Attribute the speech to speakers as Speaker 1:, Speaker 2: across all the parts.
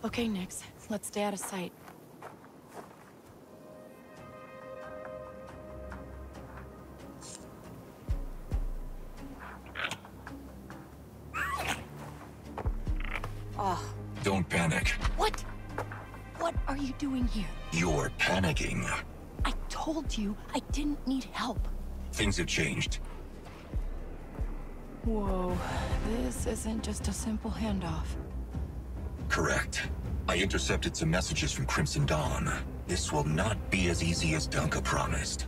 Speaker 1: Okay, Nix. Let's stay out of sight. Oh.
Speaker 2: Don't panic.
Speaker 1: What? What are you doing here?
Speaker 2: You're panicking.
Speaker 1: I told you I didn't need help.
Speaker 2: Things have changed.
Speaker 1: Whoa, this isn't just a simple handoff.
Speaker 2: Correct. I intercepted some messages from Crimson Dawn. This will not be as easy as Danka promised.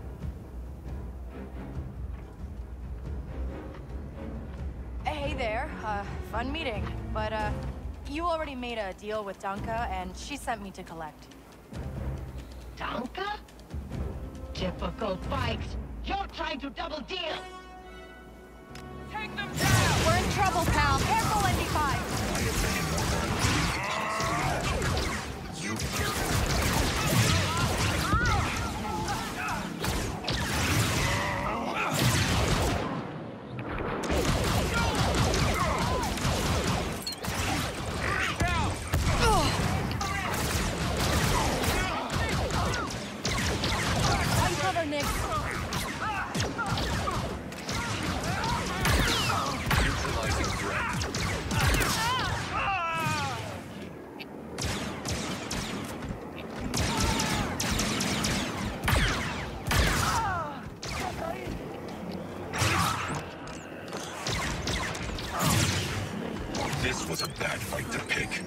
Speaker 1: Hey there, fun meeting. But, you already made a deal with Danka, and she sent me to collect.
Speaker 3: Danka? Typical bikes. You're trying to double deal.
Speaker 1: Take them down! We're in trouble, pal. Careful, ND5!
Speaker 2: You...
Speaker 1: Uncover, Nick.
Speaker 2: Neutralizing threat. This was a bad fight to pick.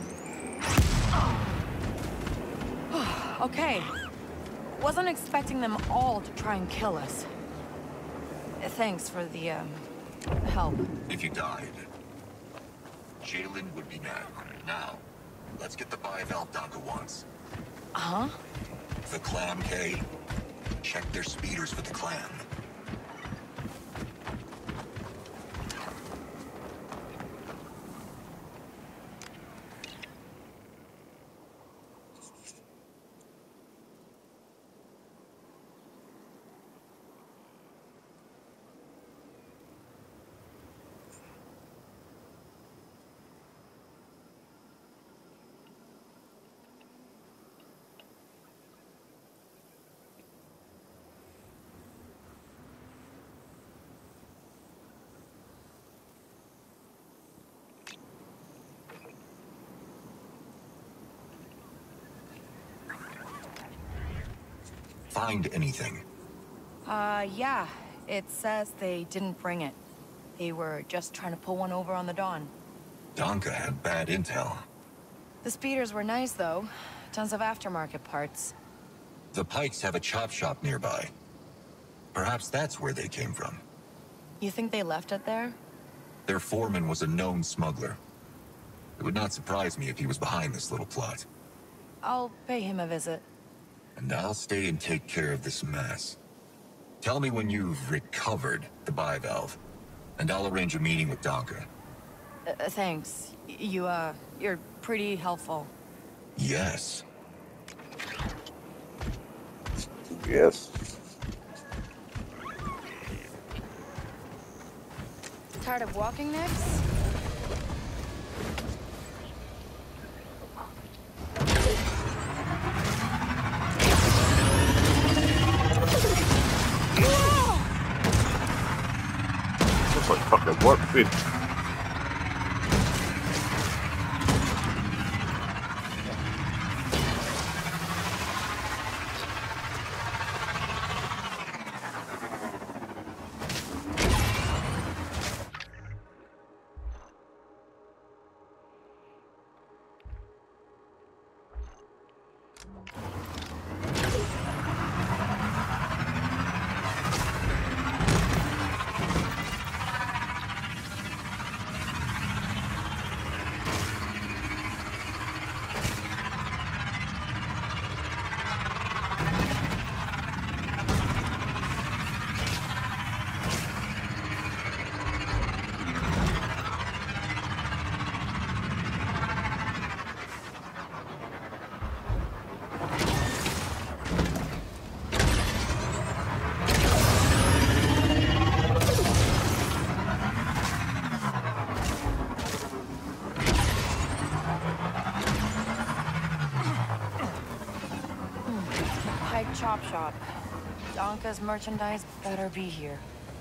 Speaker 1: Okay. Wasn't expecting them all to try and kill us. Thanks for the, help.
Speaker 2: If you died, Jalen would be mad. Now, let's get the Biovalve Danka wants.
Speaker 1: Huh?
Speaker 2: The Clan K. Check their speeders for the Clan. Find anything?
Speaker 1: Yeah. It says they didn't bring it. They were just trying to pull one over on the Dawn.
Speaker 2: Danka had bad intel.
Speaker 1: The speeders were nice, though. Tons of aftermarket parts.
Speaker 2: The Pikes have a chop shop nearby. Perhaps that's where they came from.
Speaker 1: You think they left it there?
Speaker 2: Their foreman was a known smuggler. It would not surprise me if he was behind this little plot.
Speaker 1: I'll pay him a visit.
Speaker 2: And I'll stay and take care of this mess. Tell me when you've recovered the Biovalve, and I'll arrange a meeting with Danka.
Speaker 1: Thanks. You're pretty helpful.
Speaker 2: Yes.
Speaker 4: Yes.
Speaker 1: Tired of walking next?
Speaker 4: Looks like fucking what, bitch?
Speaker 1: chop shop. Donka's merchandise better be here.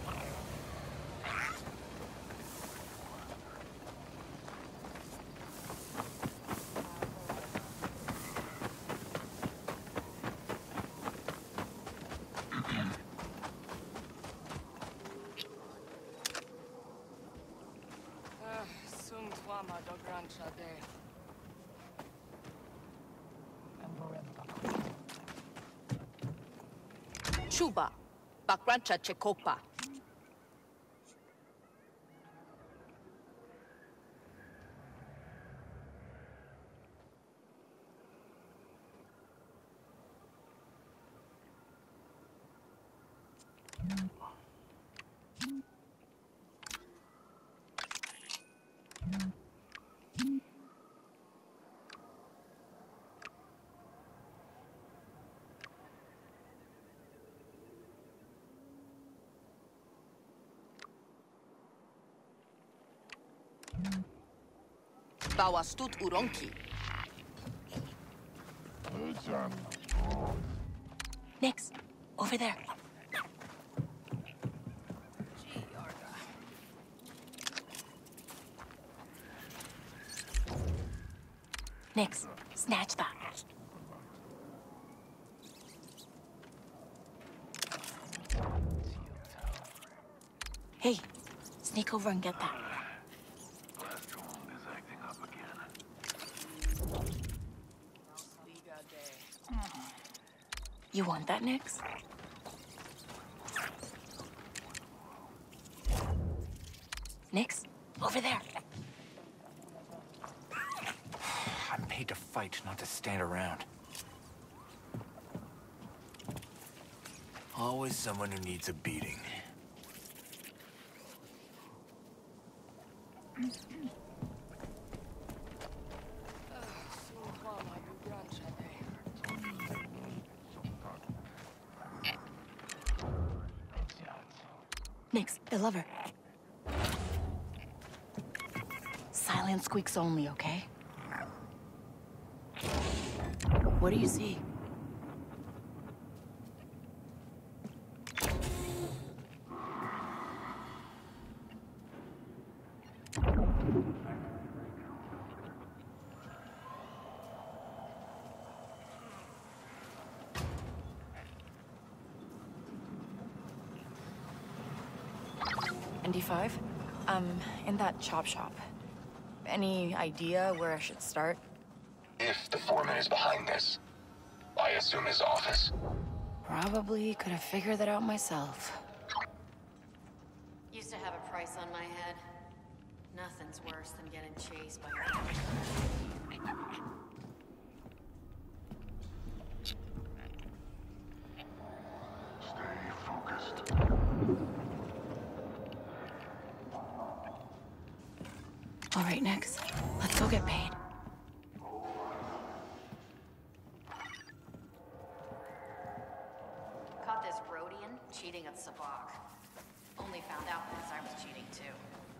Speaker 5: Chuba, Bakrancha Chekopa. Bawastut Uronki.
Speaker 1: Nix, over there. Nix, snatch that. Hey, sneak over and get that. You want that, Nix? Nix, over there.
Speaker 6: I'm paid to fight, not to stand around. Always someone who needs a beating.
Speaker 1: Nix, I love her. Silent squeaks only, okay? What do you see? ND5? In that chop shop. Any idea where I should start?
Speaker 2: If the foreman is behind this, I assume his office.
Speaker 1: Probably could have figured that out myself.
Speaker 7: Used to have a price on my head. Nothing's worse than getting chased by
Speaker 1: All right, Nix. Let's go get paid.
Speaker 7: Caught this Rhodian cheating at Sabak. Only found out because I was cheating too.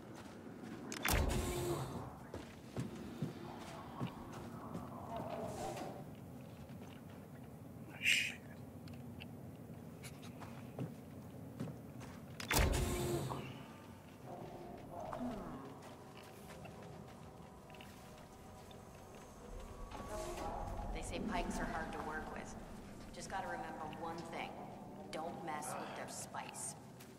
Speaker 7: Pikes are hard to work with. Just gotta remember one thing. Don't mess with their spice.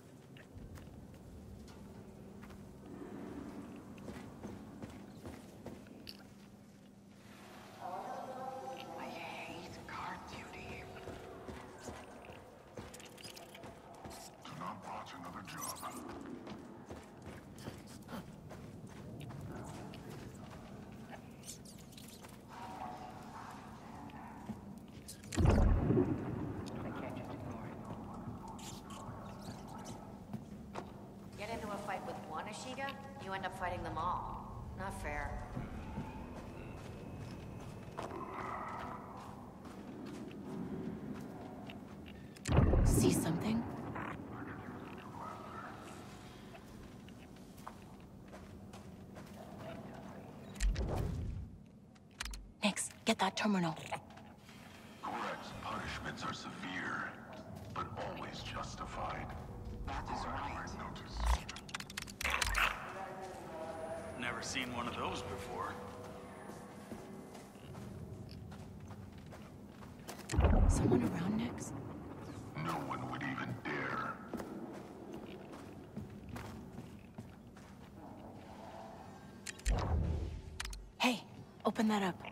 Speaker 3: I hate guard duty.
Speaker 8: Do not botch another job.
Speaker 7: Get into a fight with one Ashiga, you end up fighting them all. Not fair.
Speaker 1: See something? Nix, get that terminal.
Speaker 8: Correct's punishment. limits are severe, but always justified.
Speaker 3: That is right.
Speaker 8: Notice.
Speaker 9: Never seen one of those before.
Speaker 1: Someone around, Nix?
Speaker 8: No one would even dare.
Speaker 1: Hey, open that up.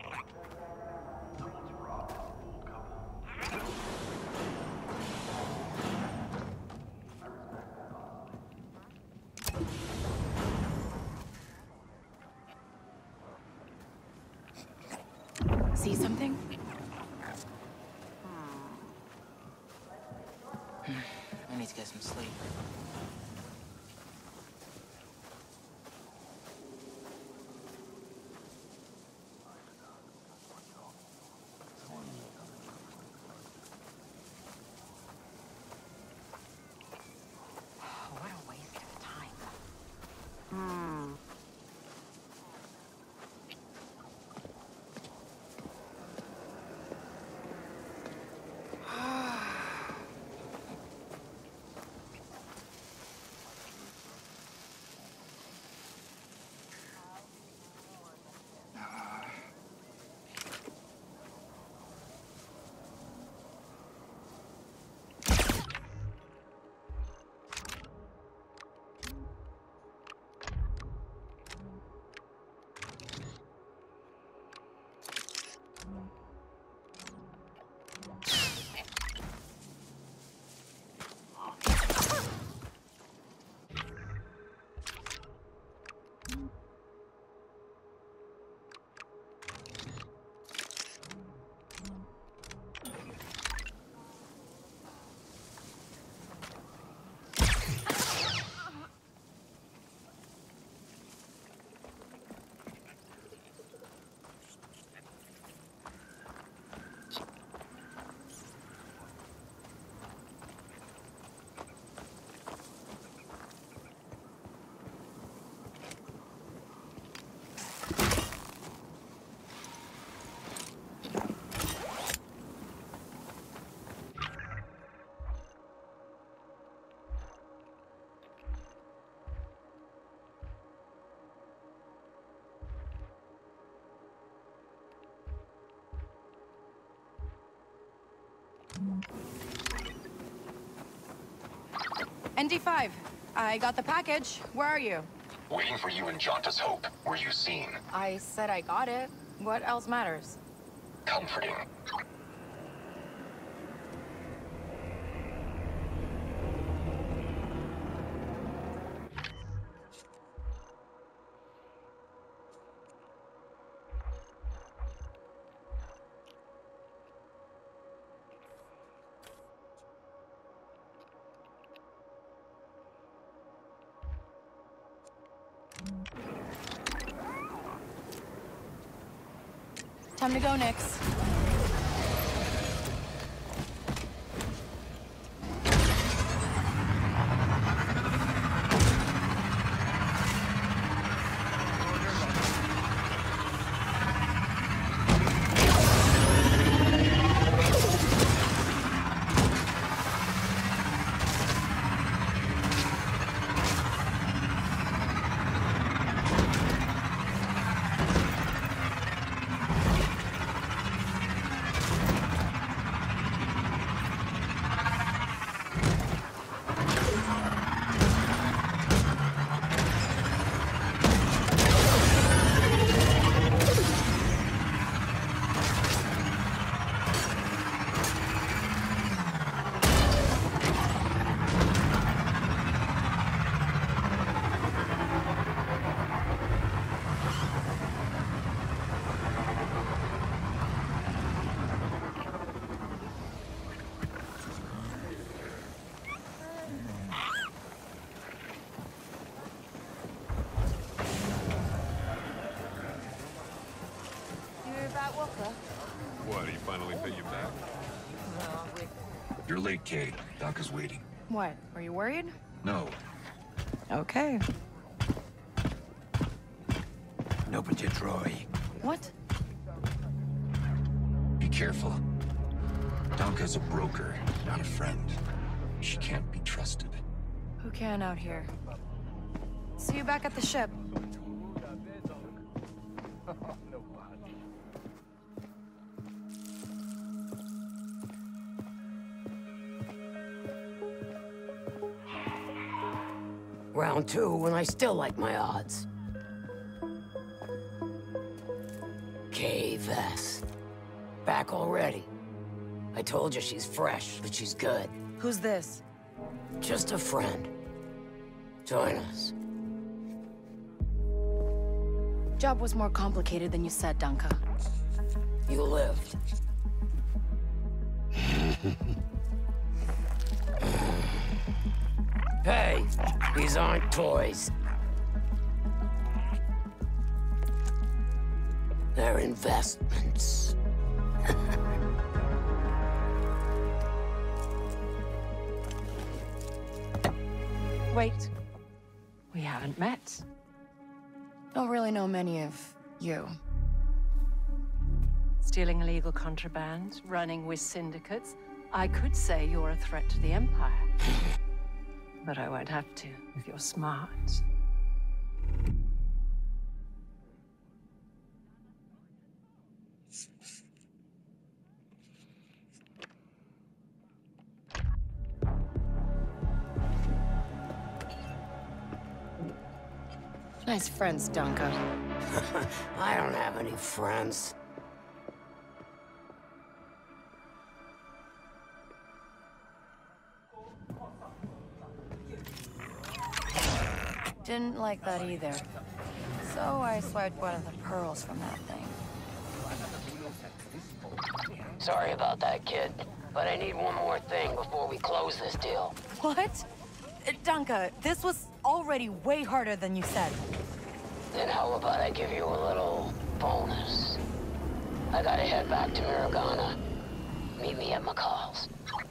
Speaker 1: See something?
Speaker 10: I need to get some sleep.
Speaker 3: What a waste of time.
Speaker 1: ND5, I got the package. Where are you?
Speaker 2: Waiting for you in Jonta's Hope. Were you seen?
Speaker 1: I said I got it. What else matters?
Speaker 2: Comforting.
Speaker 1: Time to go, Nix.
Speaker 11: What, he finally pay you back?
Speaker 2: You're late, Kay. Doc is waiting.
Speaker 1: What? Are you worried?
Speaker 2: No.
Speaker 1: Okay.
Speaker 10: No, but you, Troy.
Speaker 1: What?
Speaker 2: Be careful. Danka's a broker, not a friend. She can't be trusted.
Speaker 1: Who can out here? See you back at the ship.
Speaker 12: Round two, and I still like my odds. K-Vess. Back already. I told you she's fresh, but she's good.
Speaker 1: Who's this?
Speaker 12: Just a friend. Join us.
Speaker 1: Job was more complicated than you said, Danka.
Speaker 12: You lived. Hey, these aren't toys. They're investments.
Speaker 13: Wait. We haven't met.
Speaker 1: Don't really know many of you.
Speaker 13: Stealing illegal contraband, running with syndicates. I could say you're a threat to the Empire. But I won't have to, if you're smart.
Speaker 1: Nice friends, Danka.
Speaker 12: I don't have any friends.
Speaker 1: Didn't like that either. So I swiped one of the pearls from that thing.
Speaker 12: Sorry about that, kid. But I need one more thing before we close this deal.
Speaker 1: What? Danka, this was already way harder than you said.
Speaker 12: Then how about I give you a little bonus? I gotta head back to Mirogana. Meet me at McCall's.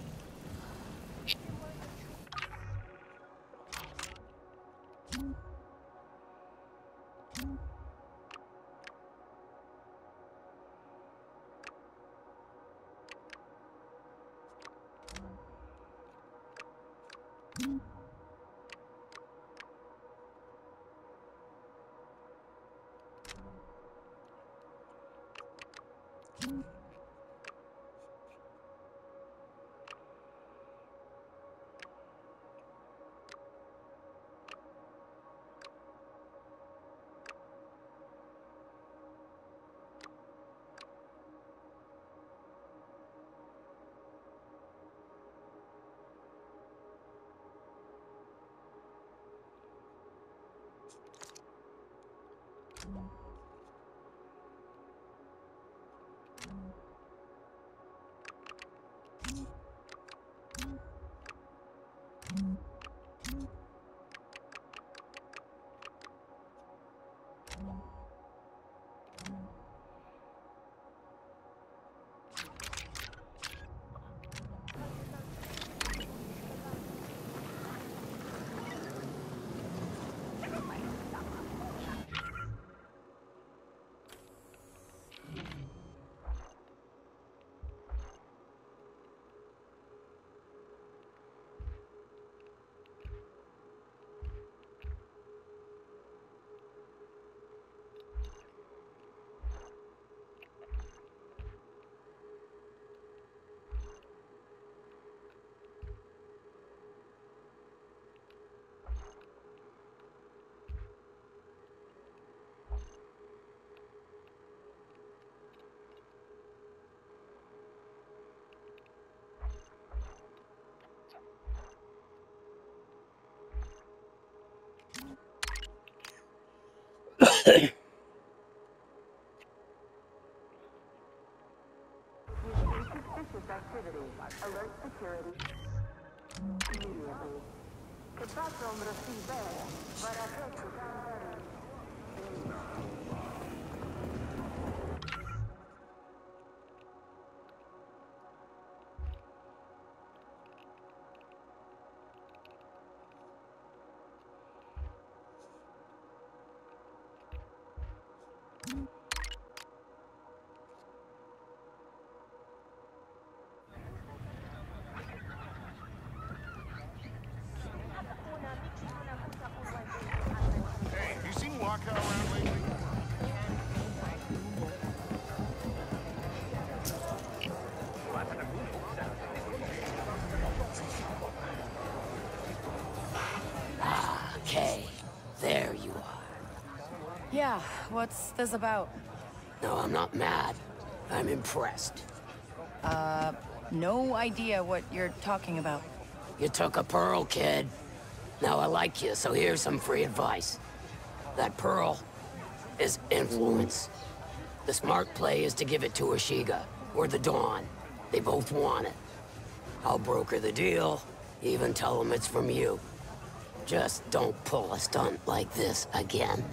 Speaker 14: Alert security. Immediately. Che faccio un receiver? Parapetti
Speaker 8: seen Waka around lately?
Speaker 12: Ah, Kay. There you are.
Speaker 1: Yeah, what's this about?
Speaker 12: No, I'm not mad. I'm impressed.
Speaker 1: No idea what you're talking about.
Speaker 12: You took a pearl, kid. Now I like you, so here's some free advice. That pearl is influence. The smart play is to give it to Ashiga, or the Dawn. They both want it. I'll broker the deal, even tell them it's from you. Just don't pull a stunt like this again.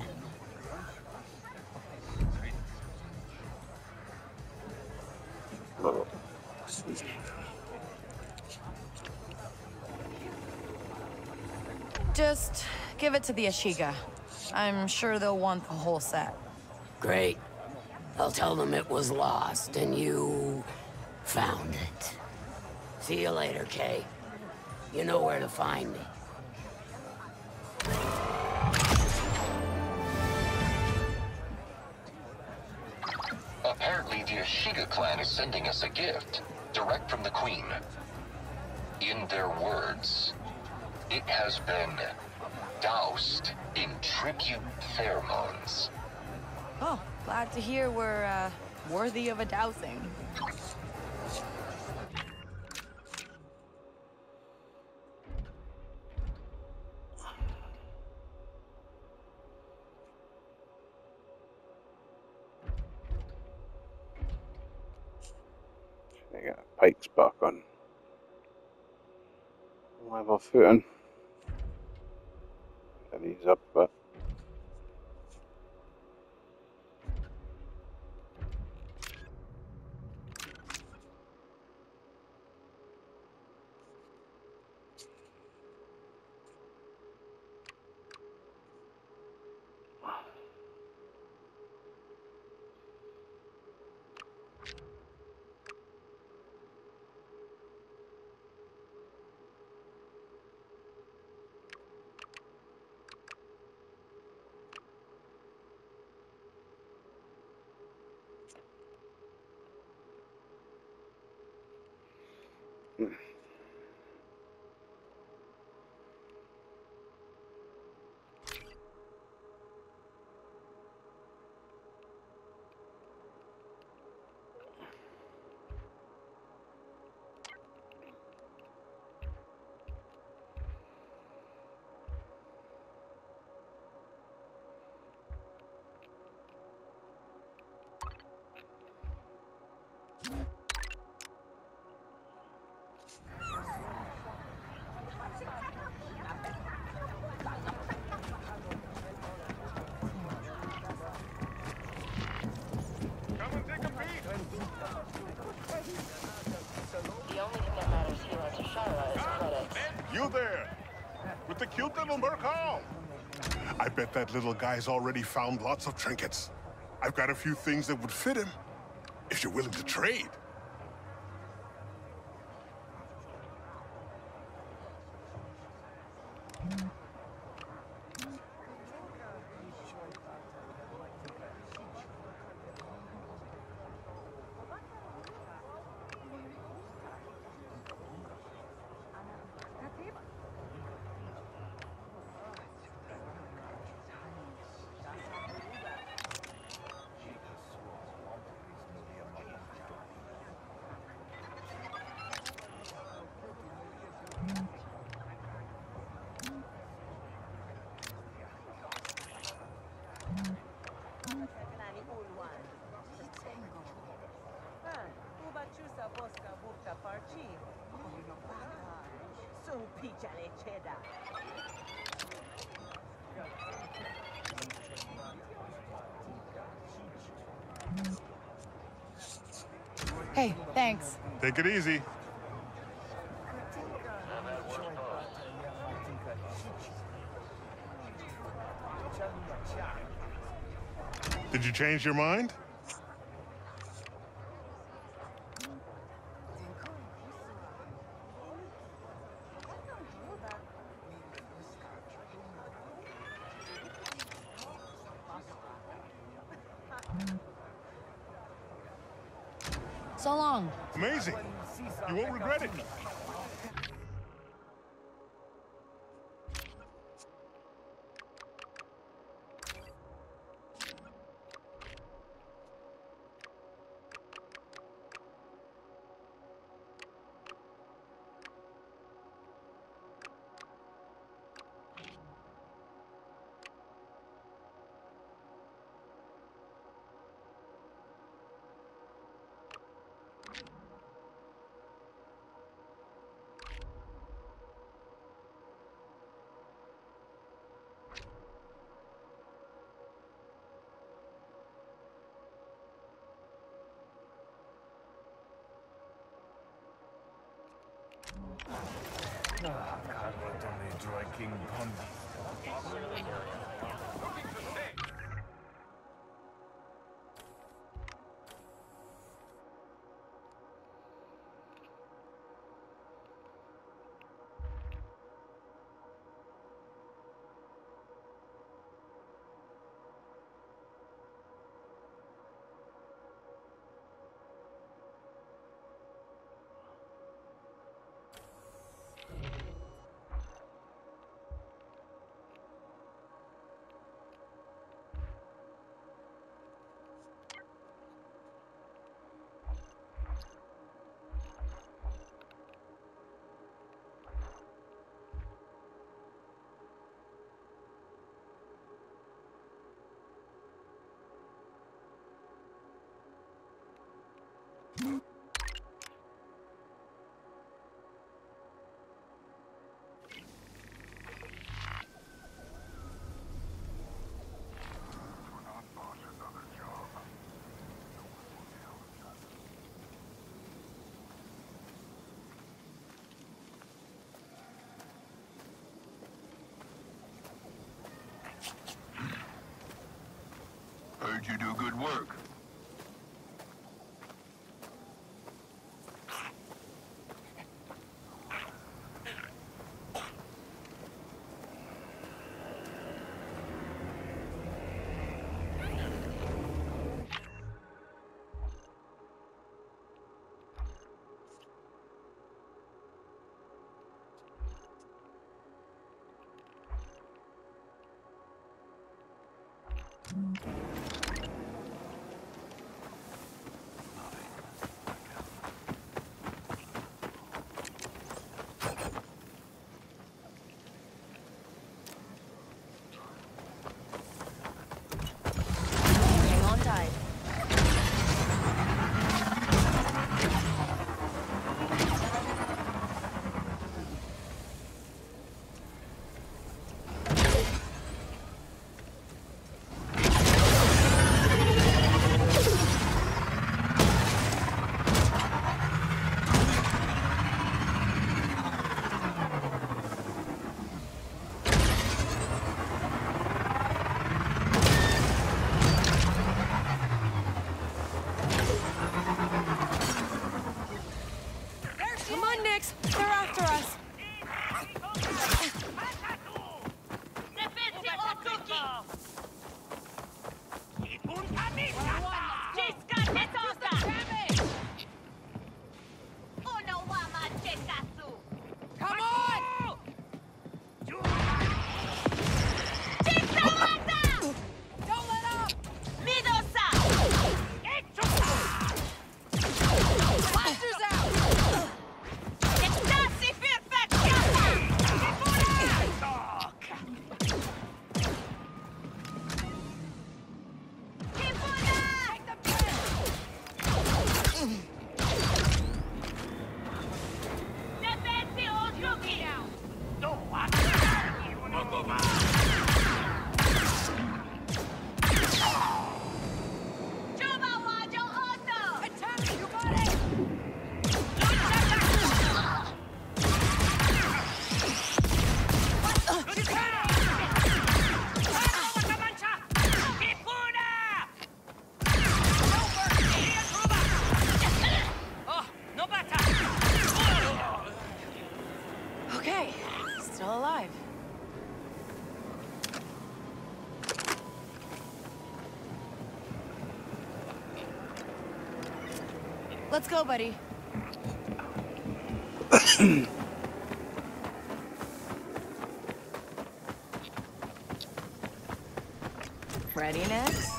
Speaker 1: Just give it to the Ashiga. I'm sure they'll want the whole set.
Speaker 12: Great. I'll tell them it was lost and you found it. See you later, Kay. You know where to find me.
Speaker 2: Apparently, the Ashiga clan is sending us a gift, direct from the Queen. In their words, it has been doused in tribute pheromones.
Speaker 1: Oh, glad to hear we're, worthy of a dousing.
Speaker 4: I got Pike's back on level footing. Get these up a bit.
Speaker 8: You there! With the cute little Mercal! I bet that little guy's already found lots of trinkets. I've got a few things that would fit him, if you're willing to trade.
Speaker 1: Hey, thanks.
Speaker 8: Take it easy. Did you change your mind?
Speaker 1: So long.
Speaker 8: Amazing. You won't regret it.
Speaker 15: Heard you do good work.
Speaker 1: Hang on tight. Let's go, buddy. Ready, Nix?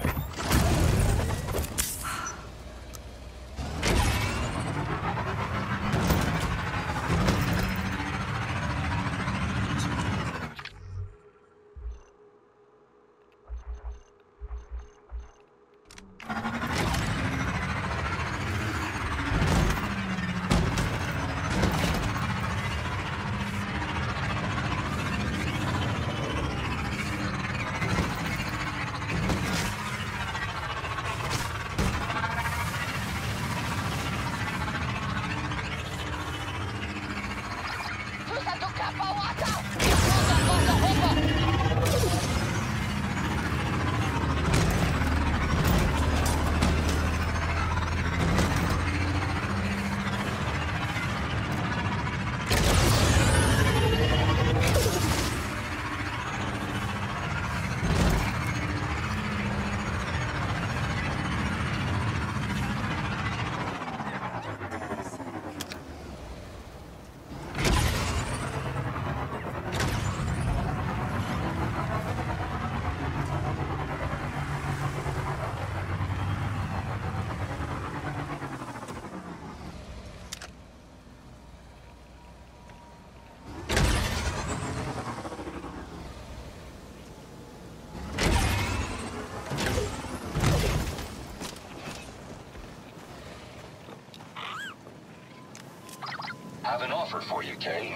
Speaker 2: Have an offer for you, Kay.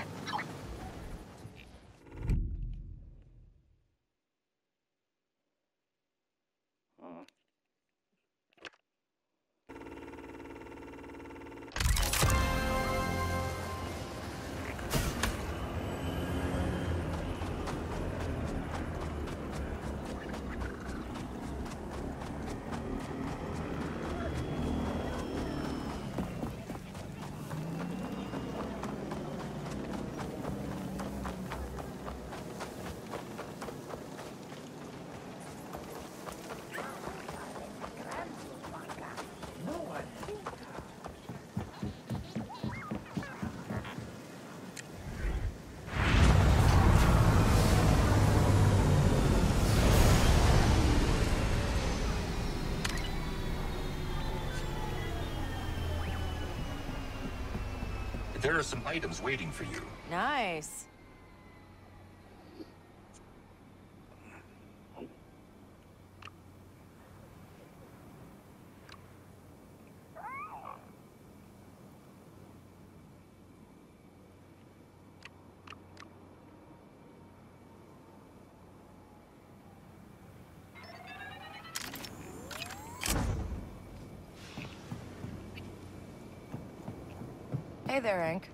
Speaker 2: There are some items waiting for you.
Speaker 1: Nice. Hey there, Hank.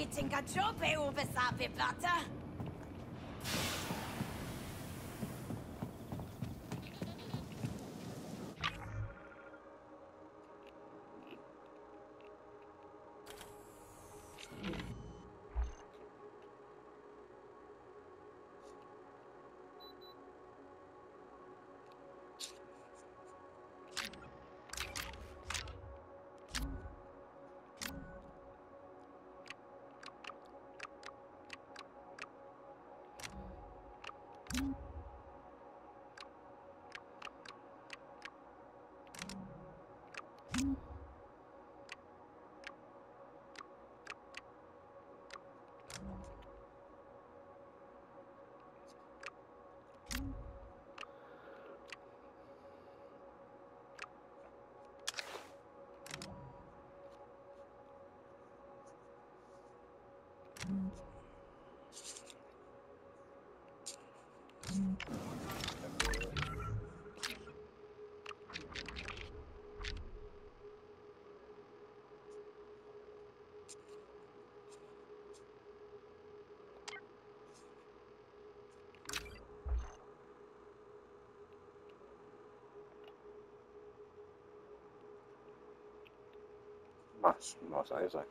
Speaker 4: Más a esa.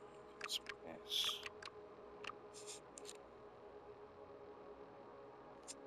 Speaker 4: Yes.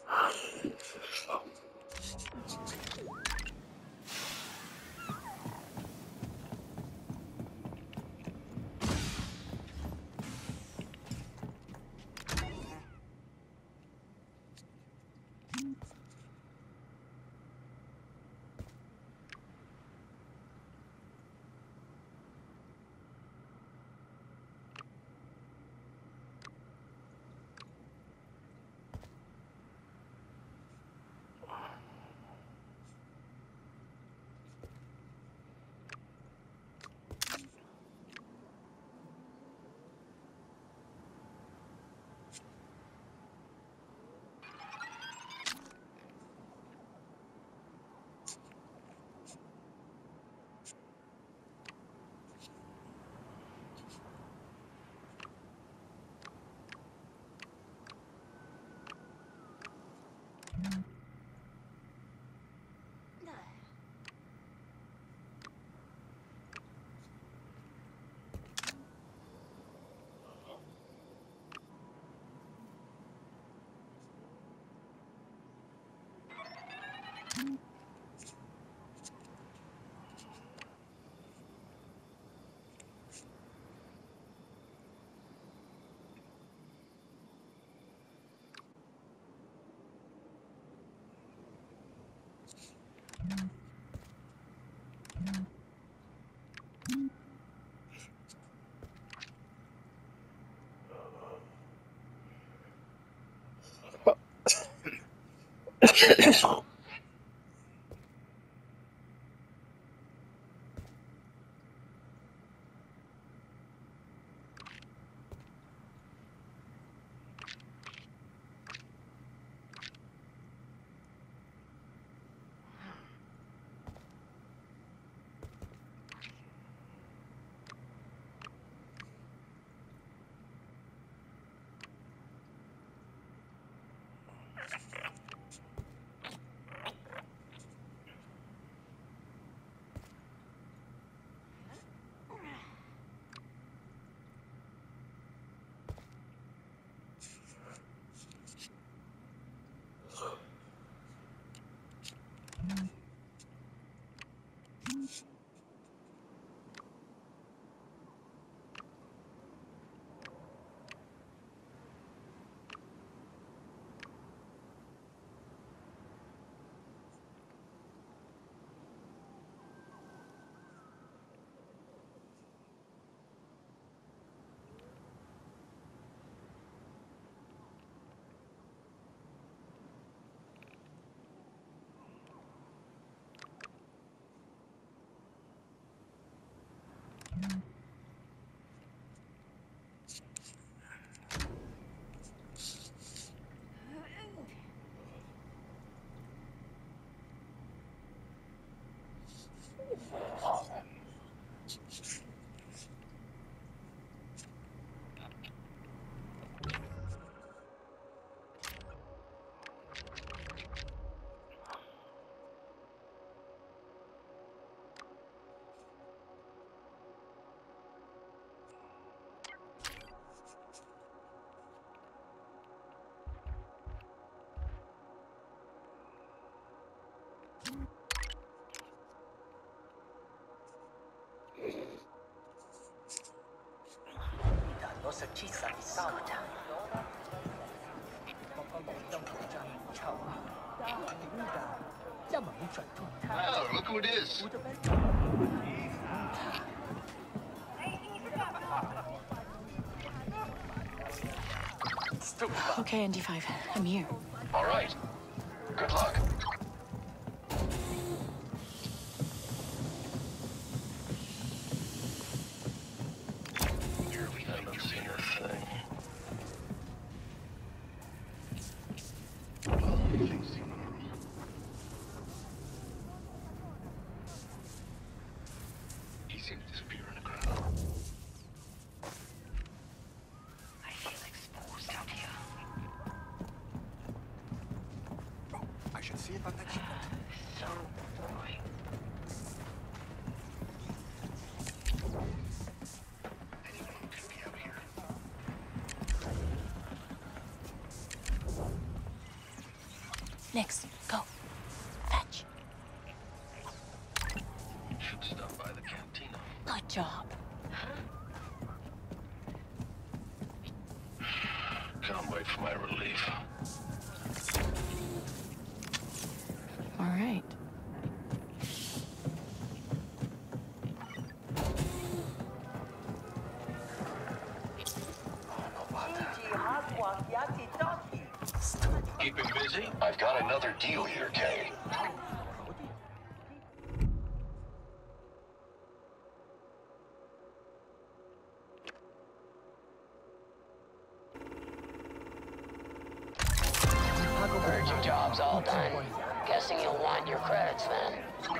Speaker 15: Oh, look who it is.
Speaker 1: Okay, ND5, I'm here.
Speaker 2: All right. Good luck.
Speaker 15: Easy to disappear in the crowd.
Speaker 3: I feel exposed out here.
Speaker 6: I should see about that shipment.
Speaker 3: So boring.
Speaker 15: Anyone can be out here.
Speaker 1: Nix, go. Fetch.
Speaker 15: Should stop by the cantina.
Speaker 1: Good job.
Speaker 15: Can't wait for my relief.
Speaker 1: All right.
Speaker 2: Keep him busy? I've got another deal here, Kay.
Speaker 12: Heard your job's all done. Guessing you'll want your credits then.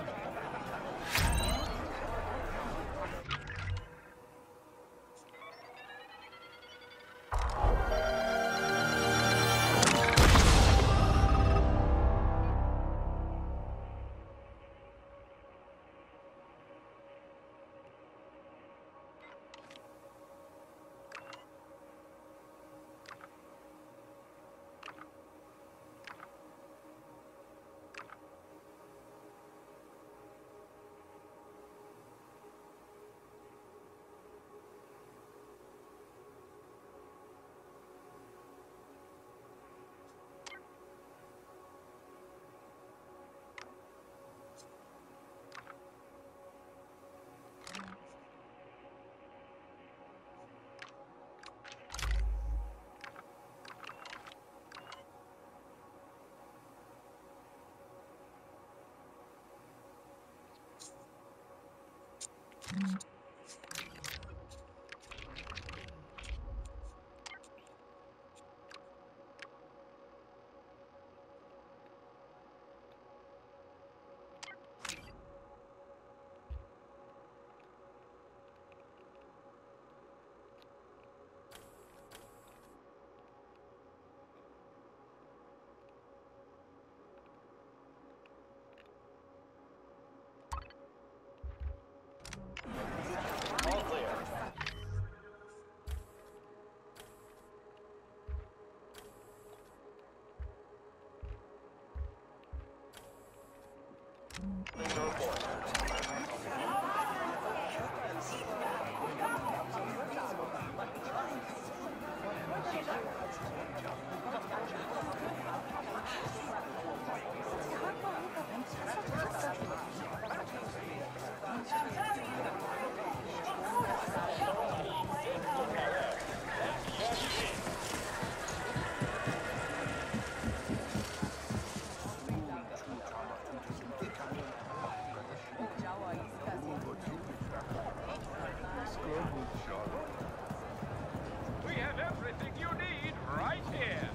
Speaker 16: We have everything you need right here.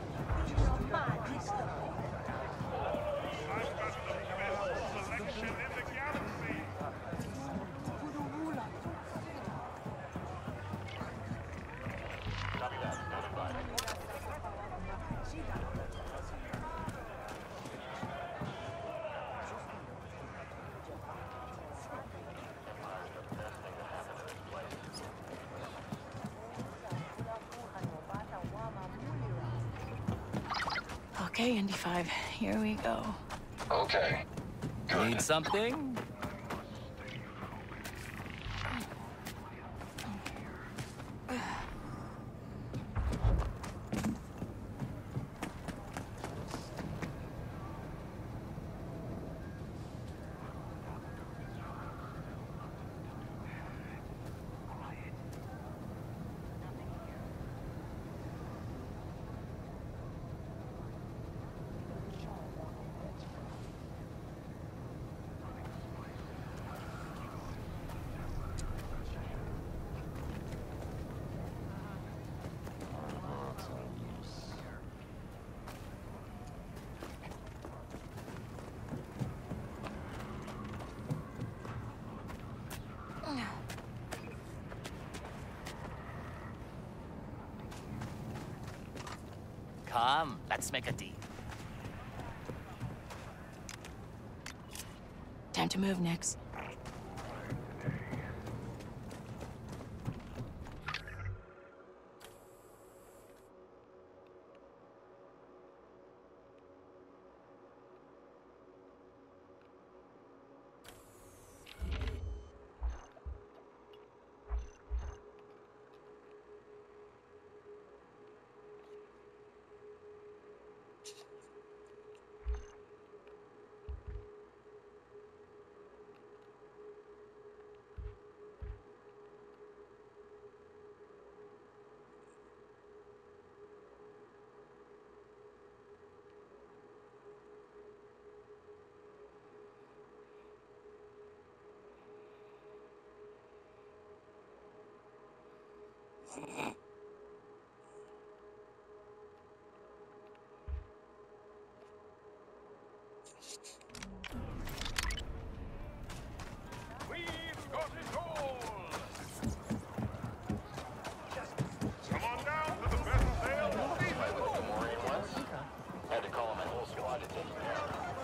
Speaker 16: Selection in the galaxy.
Speaker 1: Okay, Indy 5, here we go.
Speaker 2: Okay. Good.
Speaker 17: Need something? Come, let's make a deal.
Speaker 1: Time to move, Nix.
Speaker 16: We've got it all! Come on down to the best sale.
Speaker 2: I was the Marine once. Had to call my whole squad to take me out.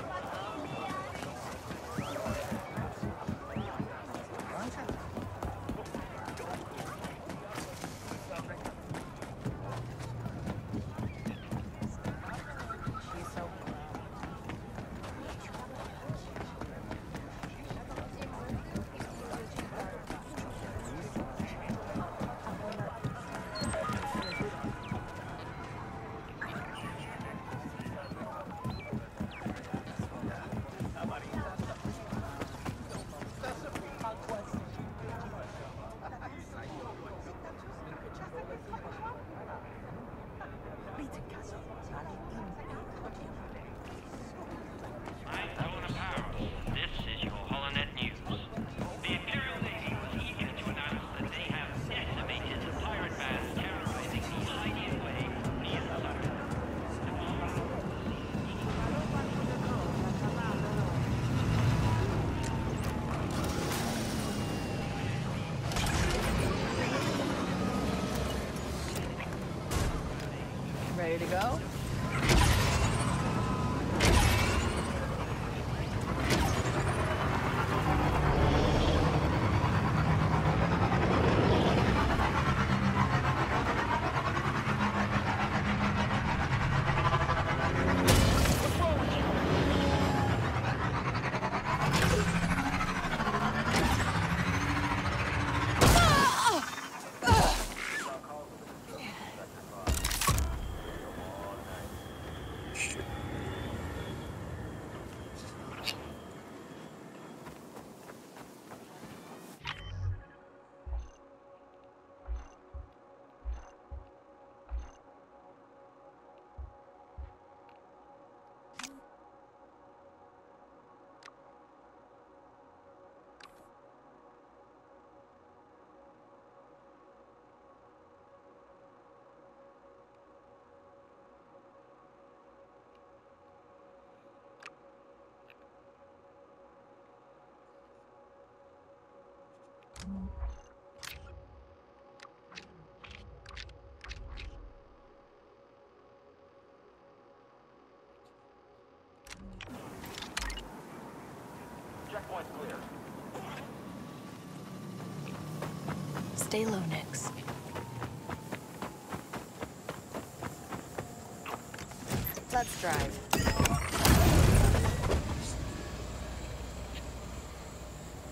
Speaker 1: Ready to go?
Speaker 2: Checkpoint's clear.
Speaker 1: Stay low, Nix. Let's drive.